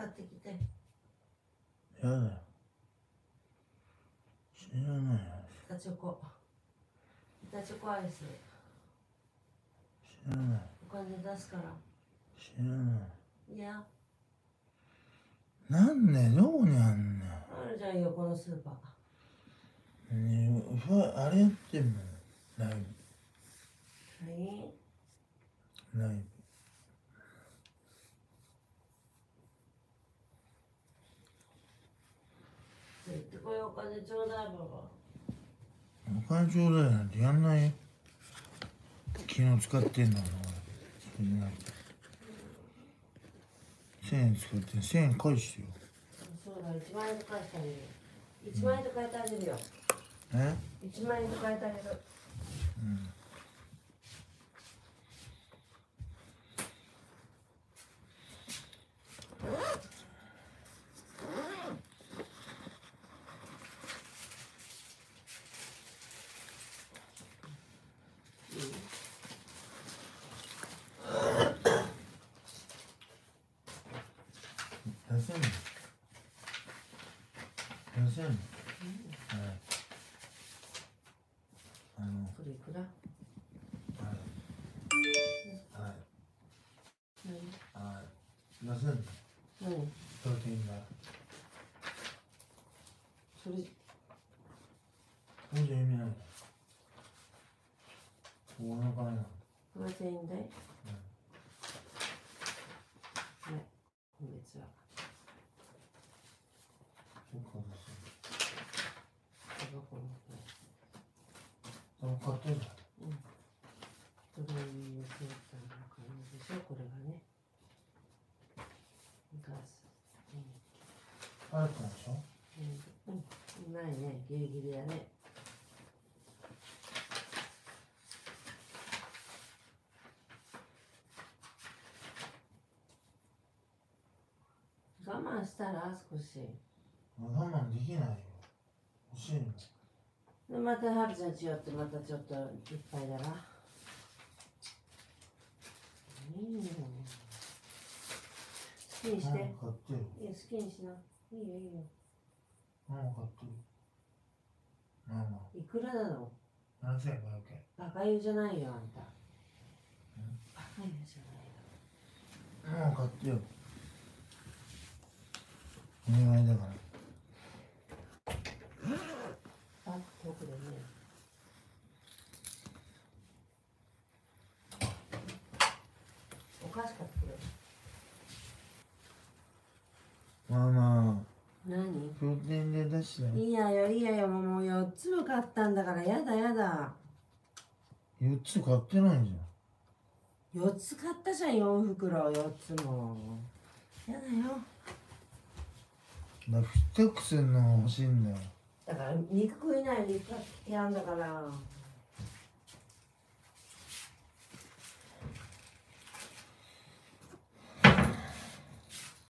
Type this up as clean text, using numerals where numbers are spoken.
買ってきて。 やだよ。知らないよ。 板チョコ。板チョコアイス。 知らない。 お金出すから。 知らない。 いや。 なんでどこにあんねん。 あるじゃんよ、このスーパー。 あれやってんのライはい。 ブ。ライブ。 行ってこよう、お金ちょうだい、ババ。 お金ちょうだいなんてやんないよ。昨日使ってんだから俺。1000円使って1000円返してよ。 そうだ、1万円と返してあげるよ。1万円と変えてあげるよ。1万円と変えてあげる。 うん。出せんの出せんの、はい。 これいくら？ はいはいはい。出せんの？ 何？ 商店街。 それ。 それじゃ意味ないの。お腹ないの。 これでいいんだい？はい、今月は。 タバコ買ってんじゃん。 どれに寄せたのかなでしょ、これがね。ガス。 払ったんでしょ？ ないね、ギリギリだね。我慢したら少し。 我慢できないよ。欲しいの。 でまたはるちゃん違ってまたちょっといっぱいだな。いいよ。好きにして。 買ってよ。 いや、好きにしな。いいよいいよ。 買ってよ。 いくらなの 7500円。 バカ言うじゃないよ、あんた。バカ言うじゃないよ。 買ってよ。お願いだから。 遠くでね。お菓子買ってくれ。 まあまあ。 何？ プロテインで出したよ。 いいやよいいやよ、もう4つも買ったんだからやだやだ。 4つ買ってないじゃん。4つ買ったじゃん、4袋4つも。やだよ。 だから太くするのが欲しいんだよ。 だから肉食いない肉買ってきてやんだから。